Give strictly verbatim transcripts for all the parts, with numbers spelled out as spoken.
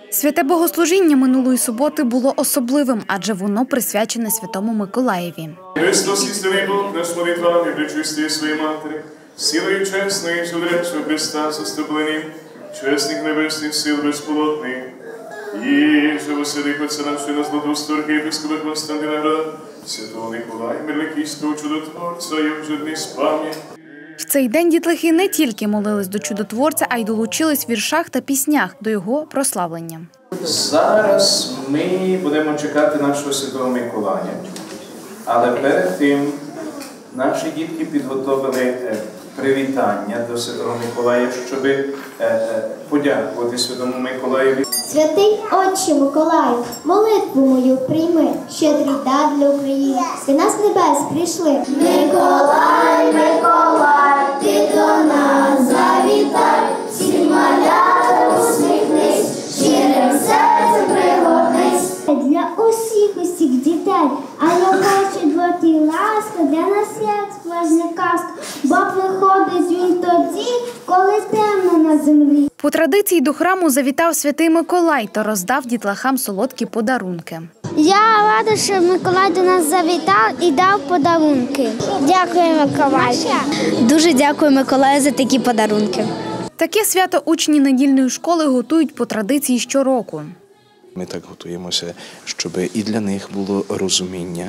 Святе богослужіння минулої суботи було особливим, адже воно присвячене Святому Миколаєві. Христос, істинний Бог, наш молитвами причистує своєї матері, силою чесної, чудового Христа заступленням, чесних небесних сил безполотних. І живоселих Отця нашого на злодусту архієпископа Константина Града, Святого Миколая, Мирликійського чудотворця, як жодний спам'ять. В цей день дітлахи не тільки молились до чудотворця, а й долучились в віршах та піснях до його прославлення. Зараз ми будемо чекати нашого Святого Миколая, але перед тим наші дітки підготовили привітання до Святого Миколая, щоб подякувати Святому Миколаєві. Святий Отче Миколаю, молитву мою прийми, щедрий дар для України, сина з небес прийшли. Миколай, Миколай, ти до нас завітай, всім малятам усміхнись, щирим серцем пригорнись. Для усіх усіх дітей, а я хочу бути ласка, для нас як справжня казка, бо приходить він тоді, коли темно на землі. По традиції до храму завітав Святий Миколай та роздав дітлахам солодкі подарунки. Я рада, що Миколай до нас завітав і дав подарунки. Дякую, Миколай. Дуже дякую Миколаю за такі подарунки. Таке свято учні недільної школи готують по традиції щороку. Ми так готуємося, щоб і для них було розуміння,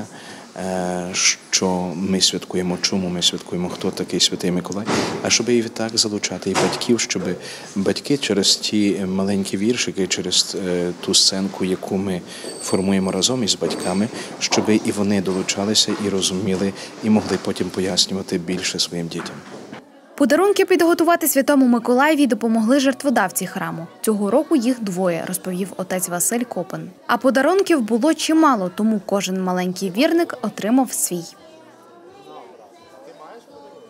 що ми святкуємо, чому ми святкуємо, хто такий Святий Миколай, а щоб і так залучати і батьків, щоб батьки через ті маленькі віршики, через ту сценку, яку ми формуємо разом із батьками, щоб і вони долучалися і розуміли, і могли потім пояснювати більше своїм дітям. Подарунки підготувати Святому Миколаєві допомогли жертводавці храму. Цього року їх двоє, розповів отець Василь Копин. А подарунків було чимало, тому кожен маленький вірник отримав свій.